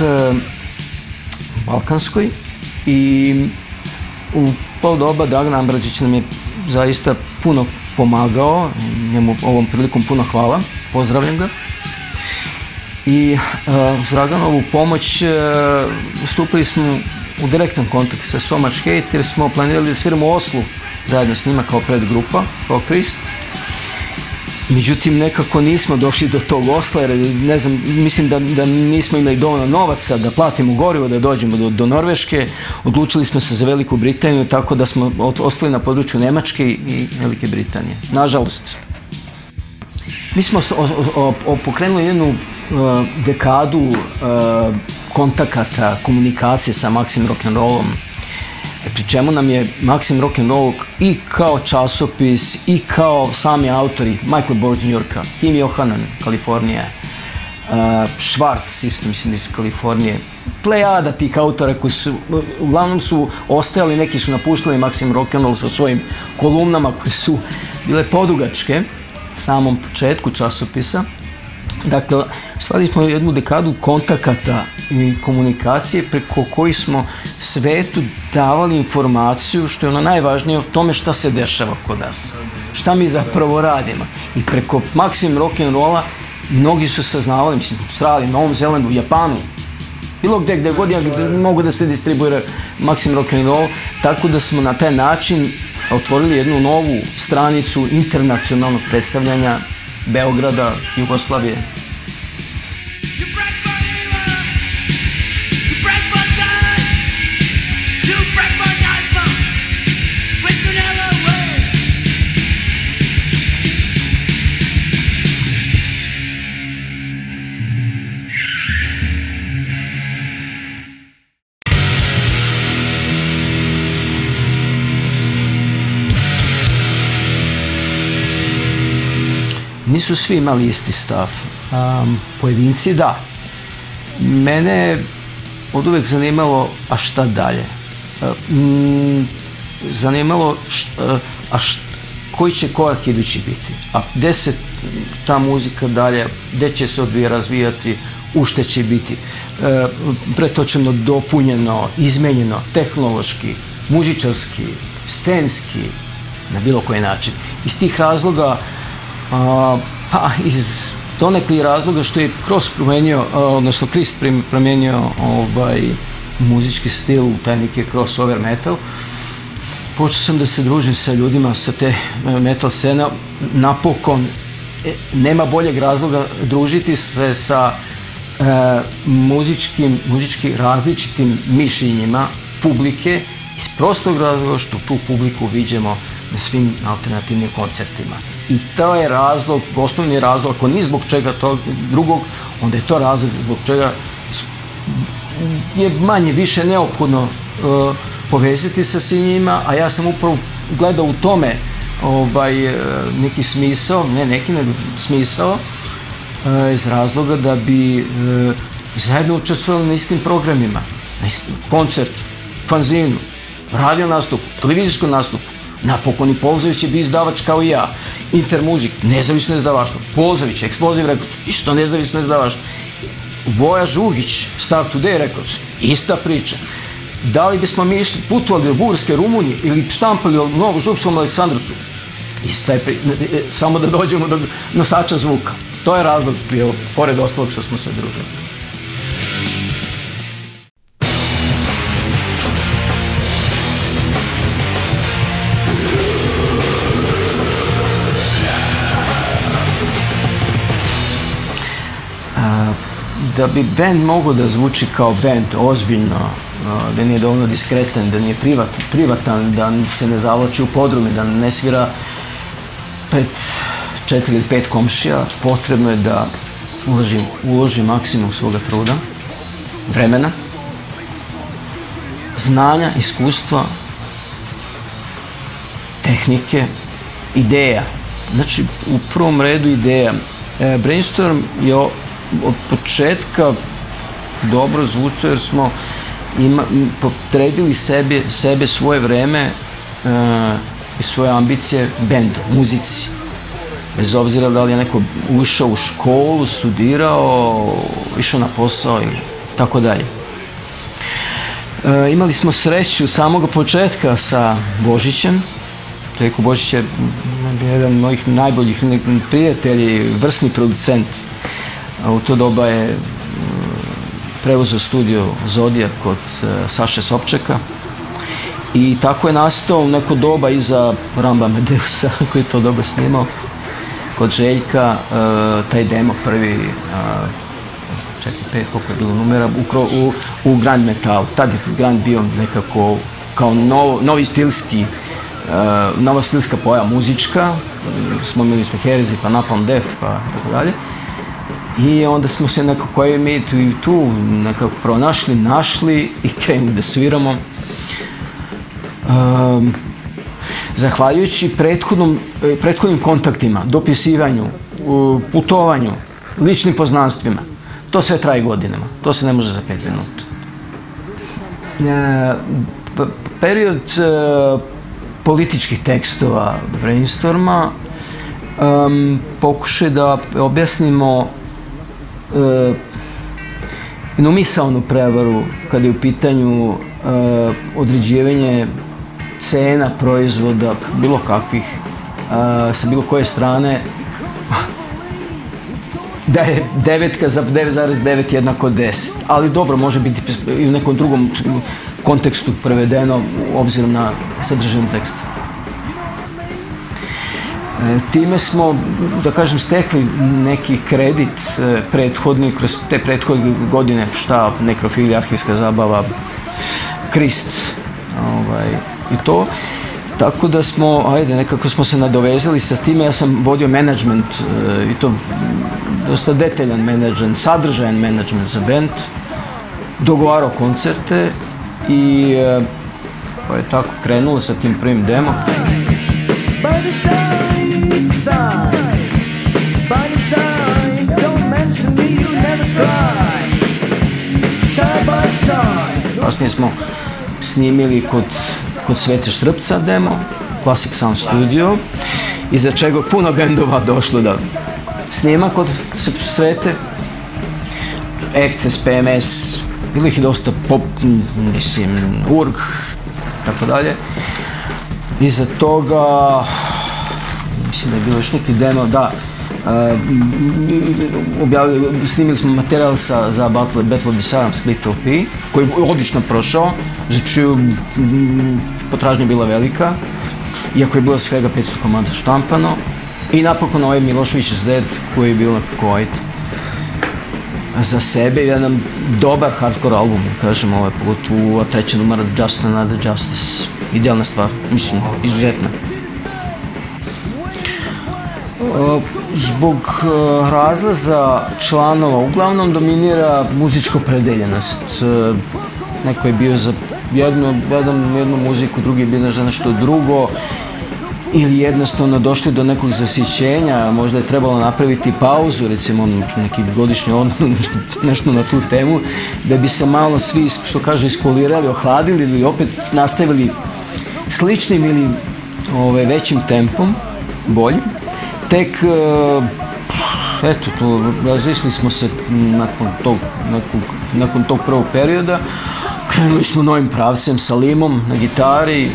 u Balkanskoj i u to doba Dragan Ambrozić nam je zaista puno pomagao, njemu ovom prilikom puno hvala, pozdravljam ga. I uz Draganovu pomoć stupili smo u direktan kontakt sa So Much Hate jer smo planirali da sviramo u Oslu zajedno s njima kao predgrupa, kao Krist. Međutim, nekako nismo došli do tog Osla jer, ne znam, mislim da nismo imali dovoljno novaca da platimo gorivo, da dođemo do Norveške. Odlučili smo se za Veliku Britaniju, tako da smo ostali na području Nemačke i Velike Britanije. Nažalost. Mi smo pokrenuli jednu dekadu kontakata, komunikacije sa Maxim Rock'n'Rollom, pri čemu nam je Maxim Rock'n'Roll i kao časopis i kao sami autori, Michael Borg iz Njurka, Tim Johanan, Kalifornija, Schwartz, isto mislim iz Kalifornije, plejada tih autora koji su, uglavnom su ostajali, neki su napuštali Maxim Rock'n'Roll sa svojim kolumnama koje su bile podugačke samom početku časopisa. Dakle, stvarili smo jednu dekadu kontakata i komunikacije preko koji smo svetu davali informaciju, što je ono najvažnije, o tome šta se dešava kod nas, šta mi zapravo radimo. I preko Maxim Rock'n'Rolla mnogi su saznavali, mislim, u Australiji, Novom Zelandu, Japanu, bilo gde god mogu da se distribuira Maxim Rock'n'Roll, tako da smo na taj način otvorili jednu novu stranicu internacionalnog predstavljanja Beograda, Jugoslavije. Nisu svi imali isti stav. Pojedinci da. Mene je od uvek zanimalo, a šta dalje? Zanimalo, koji će korak idući biti? A gde se ta muzika dalje, gde će se razvijati, u šta će biti? Pretočeno, dopunjeno, izmenjeno, tehnološki, muzičarski, scenski, na bilo koji način. Iz tih razloga, pa iz donekli razloga što je Kroz promenio, odnosno Krist promenio muzički stil u taj neki crossover metal, počeo sam da se družim sa ljudima sa te metal scene. Napokon nema boljeg razloga družiti se sa muzički različitim mišljenjima publike iz prostog razloga što tu publiku viđemo na svim alternativnim koncertima. I to je razlog, osnovni razlog, ako ni zbog čega tog drugog, onda je to razlog zbog čega je manje više neophodno povezati se sa njima, a ja sam upravo gledao u tome neki smisao, ne neki, nego smisao, iz razloga da bi zajedno učestvovali na istim programima, na istim koncert, fanzinu, radio nastup, televizijskom nastupu, Napokon i Polzović je bio izdavač kao i ja. Intermuzik, nezavisno izdavaštvo. Polzović, Explosive Records, isto nezavisno izdavaštvo. Voja Žugić, Start Today Records, ista priča. Da li bismo mi išli putovali u Burske, Rumunije ili štampali u Novu Župskom Aleksandrovcu? Ista je priča, samo da dođemo do nosača zvuka. To je razlog bio, pored ostalog što smo se družili. Da bi band mogao da zvuči kao band ozbiljno, da nije dovoljno diskretan, da nije privatan, da se ne zavlači u podrumi, da ne svira pred 4 ili 5 komšija, potrebno je da uloži maksimum svoga truda, vremena, znanja, iskustva, tehnike, ideja. Znači, u prvom redu ideja. Brainstorm je od početka dobro zvučao jer smo potredili sebe, svoje vreme i svoje ambicije bendu, muzici. Bez obzira da li je neko ušao u školu, studirao, išao na posao ili tako dalje. Imali smo sreću samog početka sa Božićem. Trojko Božić je jedan od mojih najboljih prijatelji, vrsni producent. U to doba je preuzeo studio Zodijak kod Saše Sopčeka i tako je nastao neko doba iza Ramba Medeusa koji je to doba snimao kod Željka, taj demo prvi 4-5, koliko je bilo numera, u grand metalu. Tad je grand bio nekako kao nova stilska poja muzička, imali smo Herezi, pa Napalm Death, pa tako dalje. I onda smo se nekako i mi tu nekako pronašli, našli i krenuli da sviramo. Zahvaljujući prethodnim kontaktima, dopisivanju, putovanju, ličnim poznanstvima, to sve traje godinama, to se ne može za 5 minuta. Period političkih tekstova Brainstorma pokušaj da objasnimo jednu misaonu prevaru kada je u pitanju određivanje cena proizvoda, bilo kakvih, sa bilo koje strane, da je 9 za 9,9 jednako 10. Ali dobro, može biti i u nekom drugom kontekstu prevedeno obzirom na sadržinu teksta. Time smo, da kažem, stekli neki kredit prethodni, kroz te prethodne godine, šta, nekrofilija, arhivska zabava, Krist i to. Tako da smo, nekako smo se nadovezali sa time, ja sam vodio menadžment i to dosta detaljan menadžment, sadržajan menadžment za band, dogovarao koncerte i pa je tako krenulo sa tim prvim demom. Kasnije smo snimili kod Svete Štrpca demo, Classic Sound Studio, iza čega puno bendova došlo da snima kod Svete, Excess, PMS, bilo ih i dosta pop, Urg, tako dalje. Iza toga, mislim da je bilo još neki demo, da, snimili smo materijal za Battle of the Saram Split LP, koji je odlično prošao, za čiju potražnja bila velika, iako je bilo svega 500 komada štampano. I napokon ovaj Milošević is Dead, koji je bio nekako za sebe jedan dobar hardcore album, kažem, pogotovo treća numera Just Another Justice. Idealna stvar, mislim, izuzetna. Zbog razlaza članova uglavnom dominira muzička opredeljenost. Neko je bio za jednu muziku, drugi je bio za nešto drugo, ili jednostavno došli do nekog zasićenja, možda je trebalo napraviti pauzu, recimo neki godišnji odmor, nešto na tu temu, da bi se malo svi, što kažu, iskolirali, ohladili ili opet nastavili sličnim ili većim tempom, boljim. Tek, eto, razišli smo se nakon tog prvog perioda. Krenuli smo novim pravcem sa Limom na gitari,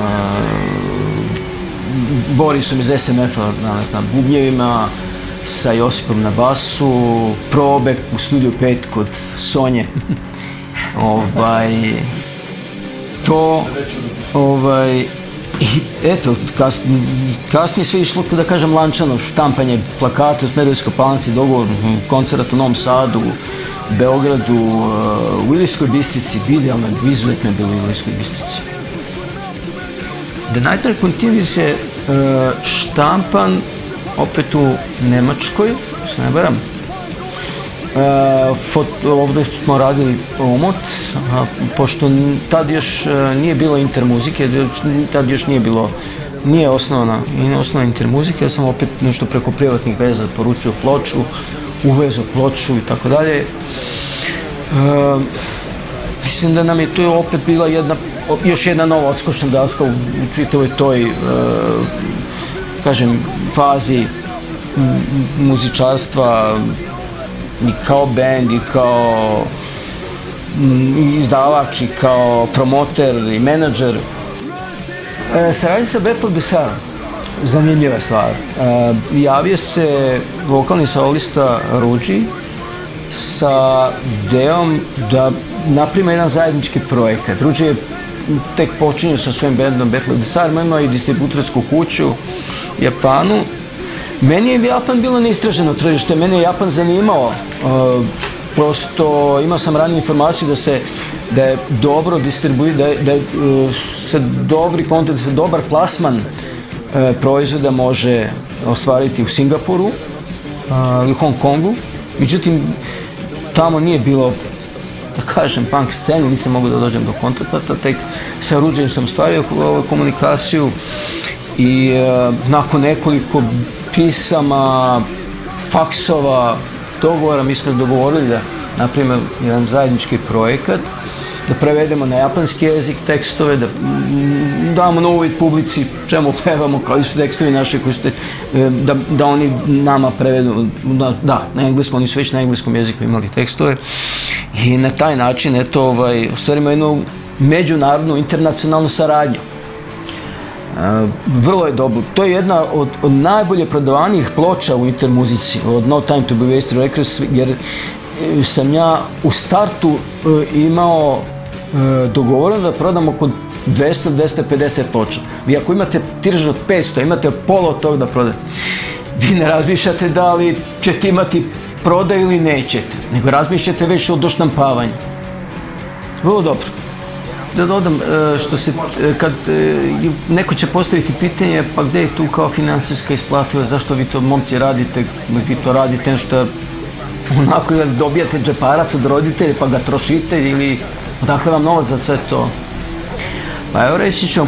Borisom iz SMF-a na bubnjevima, sa Josipom na basu, probe u studiju 5 kod Sonje. I eto, kasnije sve išlo, da kažem, lančano, štampanje plakata u Smederevskoj Palanci, dogovor, koncert u Novom Sadu, u Beogradu, u Ilirskoj Bistrici, idealno, izuzetno je bilo u Ilirskoj Bistrici. The Nightmare Continues je štampan opet u Nemačkoj, se ne varam. Ovdje smo radili omot, pošto tad još nije bilo intermuzike, tad još nije osnovana intermuzika, ja sam opet nešto preko privatnih veza poručio ploču, uvezao ploču i tako dalje. Mislim da nam je to opet bila još jedna nova odskočna daska u čitavoj toj, kažem, fazi muzičarstva, i kao band, i kao izdavač, i kao promoter, i menadžer. Saradnja sa Battle of the Sound, zanimljiva stvar. Javio se vokalni solista Ruđi sa idejom da naprima jedan zajednički projekat. Ruđi je tek počinio sa svojim bandom Battle of the Sound, imao i distributorsku kuću u Japanu. Meni je Japan bilo neistraženo tržište, mene je Japan zanimao, prosto imao sam ranije informaciju da je dobro da se dobri kontent, da se dobar plasman proizvoda može ostvariti u Singapuru ili Hong Kongu, međutim tamo nije bilo, da kažem, punk scene, nisam mogao da dođem do kontakta, tek sa Ruđem sam ostvario komunikaciju i nakon nekoliko pisama, faksova, dogovora, mi smo dogovorili da napravimo jedan zajednički projekat, da prevedemo na japanski jezik tekstove, da damo na uvid publici čemu pevamo, koji su tekstovi naši, da oni nama prevedu, da, na engleskom, oni su već na engleskom jeziku imali tekstove i na taj način, eto, ostvarimo jednu međunarodnu, internacionalnu saradnju. Vrlo je dobro. To je jedna od najbolje prodavanih ploča u intermuzici, od No Time to Be Wasted Records, jer sam ja u startu imao dogovoreno da prodam oko 200-250 ploča. Vi ako imate tiraž od 500, imate pola od toga da prodate. Vi ne razmišljate da li ćete imati prodaju ili nećete, nego razmišljate već o doštampavanju. Vrlo dobro. Da dodam, kad neko će postaviti pitanje, pa gde je tu kao finansijska isplativa, zašto vi to, momci, radite, vi to radite nešto, onako dobijate džeparac od roditelja pa ga trošite ili odakle vam novac za sve to. Pa evo reći ću vam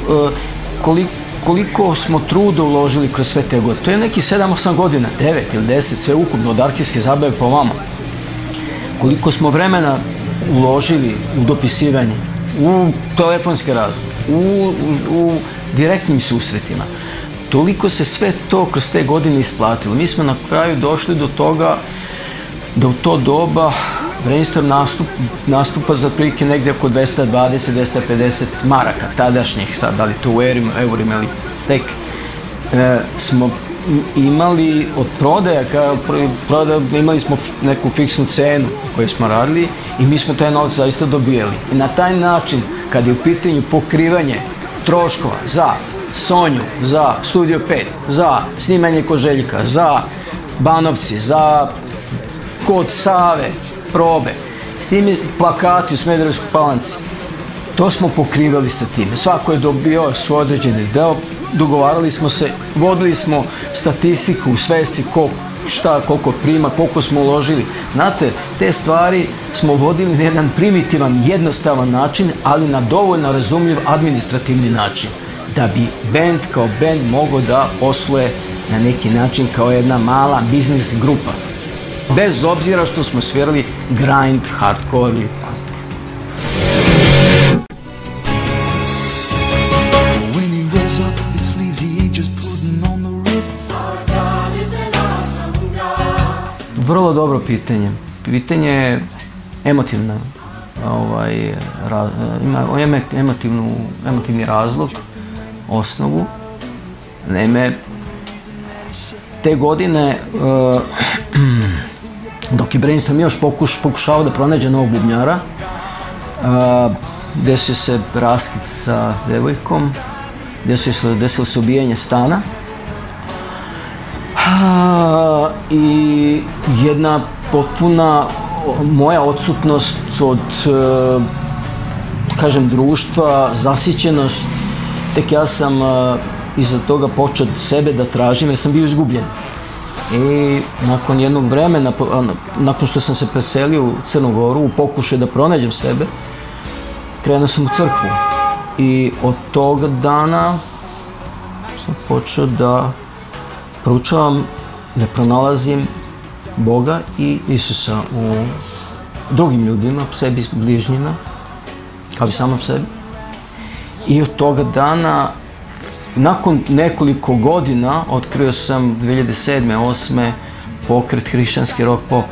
koliko smo truda uložili kroz sve te godine. To je neki 7-8 godina, 9 ili 10, sve ukupno, od arhivske zabave po vama. Koliko smo vremena uložili u dopisivanje, u telefonske razgovore, u direktnim susretima. Toliko se sve to kroz te godine isplatilo. Mi smo na kraju došli do toga da u to doba brainstorm nastupa za otprilike negde oko 220-250 maraka tadašnjih, sad da li to u eurima ili tek smo imali od prodaja, imali smo neku fiksnu cenu koju smo radili i mi smo taj novac zaista dobijali. I na taj način, kad je u pitanju pokrivanje troškova za Sonju, za Studio 5, za snimanje Koželjka, za Banovci, za Kod Save, probe, s tim plakati u Smederevskoj Palanci, to smo pokrivali sa time. Svako je dobio svoj određeni deo, dogovarali smo se, vodili smo statistiku u svesti šta, koliko prima, koliko smo uložili. Znate, te stvari smo vodili na jedan primitivan, jednostavan način, ali na dovoljno razumljiv administrativni način, da bi band kao band mogao da posluje na neki način kao jedna mala biznis grupa. Bez obzira što smo svirali grind, hardcore ili punk. When he rose up Vrlo dobro pitanje. Pitanje je emotivno. Ima emotivni razlog, osnovu. Naime, te godine, dok je Brainstorm još pokušao da pronađe novog bubnjara, desio se raskid sa devojkom, desilo se ubijanje stana i jedna potpuna moja odsutnost od, kažem, društva, zasićenost. Tek ja sam iza toga počeo sebe da tražim jer sam bio izgubljen. I nakon jednog vremena, nakon što sam se preselio u Crnu Goru, u pokušaju da pronađem sebe, krenuo sam u crkvu. I od toga dana sam počeo da proučavam, da pronalazim Boga i Isusa u drugim ljudima, sebi, bližnjima, kao i samom sebi. I od toga dana, nakon nekoliko godina, otkrio sam 2007-2008 pokret hrišćanski rock pop.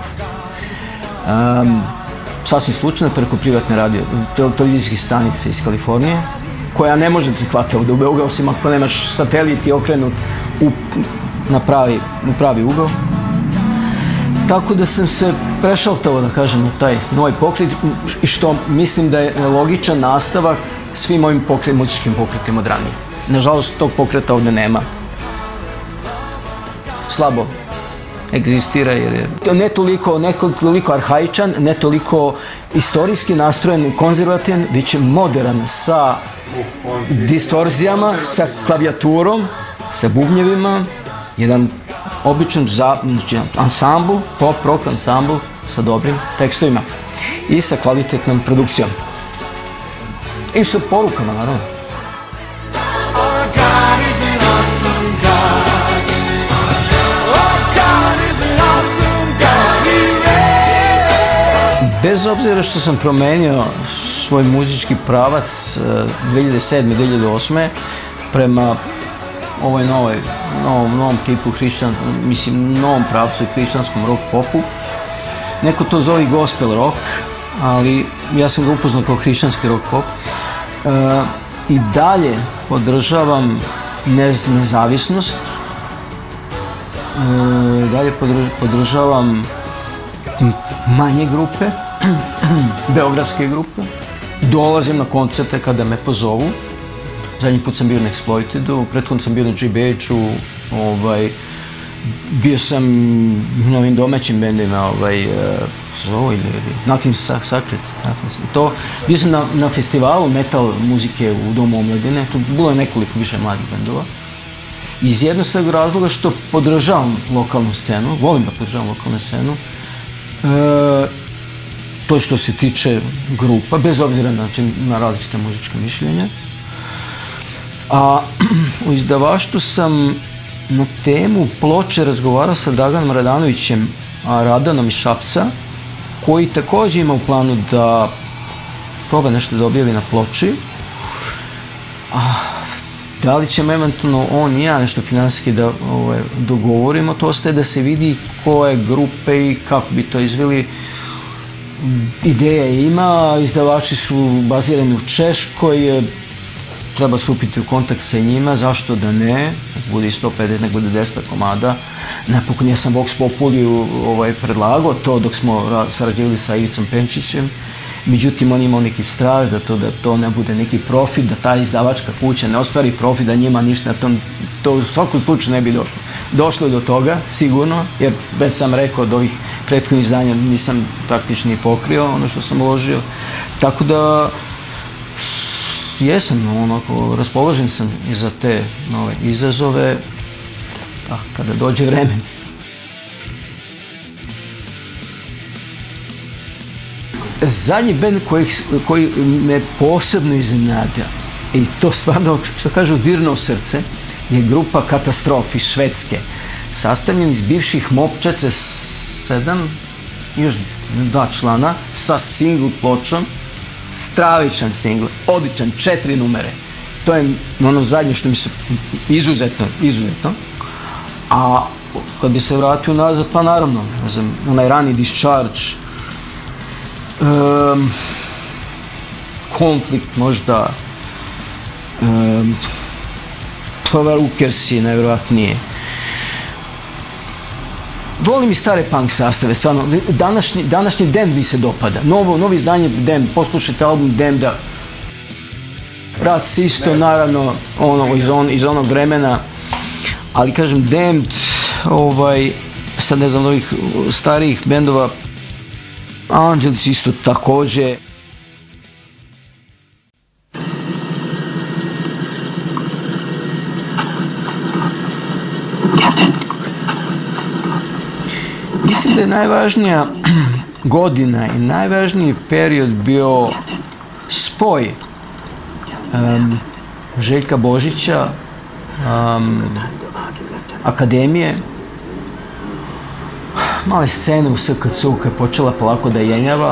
Sasvim slučajno preko privatne televizijske stanice iz Kalifornije, koja ne može da se hvata ovde u Beogradu, osim ako nemaš satelit i okrenut u pravi ugao. Tako da sam se prešaltao, da kažem, u taj novi pokret, i što mislim da je logičan nastavak svim ovim muzičkim pokretima od ranije. Nažalost, tog pokreta ovde nema. Slabo egzistira jer je ne toliko arhaičan, ne toliko istorijski nastrojen i konzervativan, već je modern sa distorzijama, sa klavijaturom, sa bubnjevima, jedan običan ansambl, pop, rock ansambl sa dobrim tekstovima i sa kvalitetnom produkcijom. I sa porukama, naravno. Bez obzira što sam promenio svoj muzički pravac 2007-2008 prema ovoj novom tipu novom pravcu i hrišćanskom rock popu. Neko to zove gospel rock, ali ja sam ga upoznao kao hrišćanski rock pop. I dalje podržavam nezavisnost, dalje podržavam manje grupe, beogradske grupe. Dolazim na koncerte kada me pozovu. Zadnji put sam bio na Exploitedu, prethodno sam bio na GVIDO, bio sam na ovim domaćim bendima, Nothing Sacred. Bio sam na festivalu metal muzike u Domu omladine, tu bilo je nekoliko više mladih bendova. Iz jednostavnog razloga što podržavam lokalnu scenu, volim da podržavam lokalnu scenu. To je što se tiče grupa, bez obzira na različite muzičke mišljenja. A u izdavaštvu sam na temu ploče razgovarao sa Draganom Radanovićem, Radanom iz Šapca, koji također ima u planu da proba nešto da objavi na ploči. Da li ćemo eventualno on i ja nešto finansijski da dogovorimo, to ostaje da se vidi koje grupe i kako bi to izveli. Ideja ima, izdavači su bazirani u Češkoj, treba stupiti u kontakt sa njima, zašto da ne, nek bude i 150, nek bude 200 komada. Napokon ja sam Vox Populiju predlagao to dok smo sarađivali sa Ivicom Penčićem, međutim on imao neki strah da to ne bude neki profit, da ta izdavačka kuća ne ostvari profit, da njima ništa, to u svakom slučaju ne bi došlo. Došlo je do toga, sigurno, jer već sam rekao od ovih prethodnih izdanja nisam praktično ni pokrio ono što sam uložio, tako da jesam, raspoložen sam i za te nove izazove, kada dođe vreme. Zadnji band koji me posebno iznenadio, i to stvarno, što kažu, dirno u srce, je grupa Katastrof iz Švedske, sastavljen iz bivših MOP 47, još 2 člana, sa singl pločom, stravičan singl, odličan, 4 numere. To je ono zadnje što mi se izuzetno. A kad bi se vratio nazad, pa naravno, ne znam, onaj rani Discharge, Konflikt možda, Rukersi najvjerojatnije. Volim i stare punk sastave, stvarno, današnji Damned mi se dopada, novo izdanje Damned, poslušajte album Damneda, Brat se isto, naravno, iz onog vremena, ali kažem, Damned, sad ne znam, ovih starijih bendova, Angelis isto također. Mislim da je najvažnija godina i najvažniji period bio spoj Željka Božića, Akademije, male scene u SKC-u koja je počela polako da jenjava,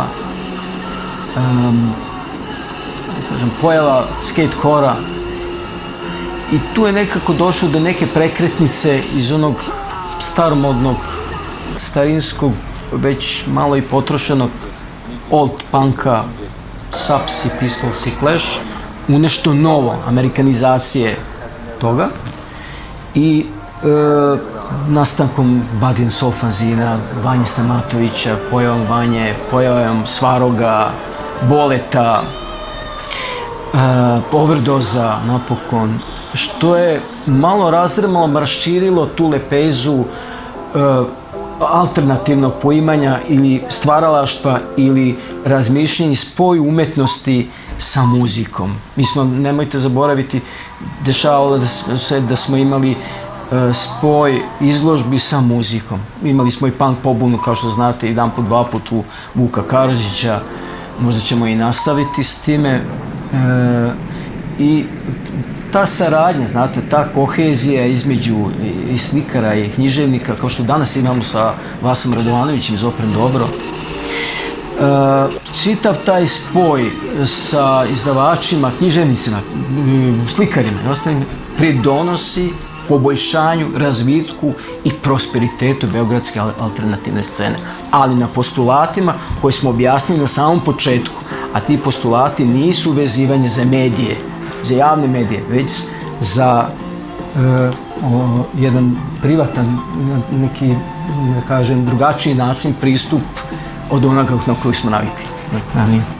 pojava skate-kora i tu je nekako došlo do neke prekretnice iz onog staromodnog, starinskog, već malo i potrošenog old punka, Subsi, Pistols i Clash u nešto novo, amerikanizacije toga i nastankom Badin Sofanzina, Vanje Stamatovića, pojavom Vanje, pojavom Svaroga, Boleta, Overdoza napokon, što je malo razrmalo, raširilo tu lepezu alternativnog poimanja ili stvaralaštva ili razmišljenja, spoj umetnosti sa muzikom. Mi smo, nemojte zaboraviti, dešavalo se da smo imali spoj izložbi sa muzikom. Imali smo i punk pobunu, kao što znate, jedan put, dva put u Vuka Karadžića, možda ćemo i nastaviti s time. I ta saradnja, znate, ta kohezija između i slikara i književnika, kao što danas imamo sa Vasom Radovanovićem iz Oprem dobro, čitav taj spoj sa izdavačima, književnicima, slikarima i ostalim pridonosi poboljšanju, razvitku i prosperitetu beogradske alternativne scene, ali na postulatima koje smo objasnili na samom početku, a ti postulati nisu vezivanje za medije, za javne medije, već za jedan privatan, neki, da kažem, drugačiji način pristup od onoga na koji smo navikli.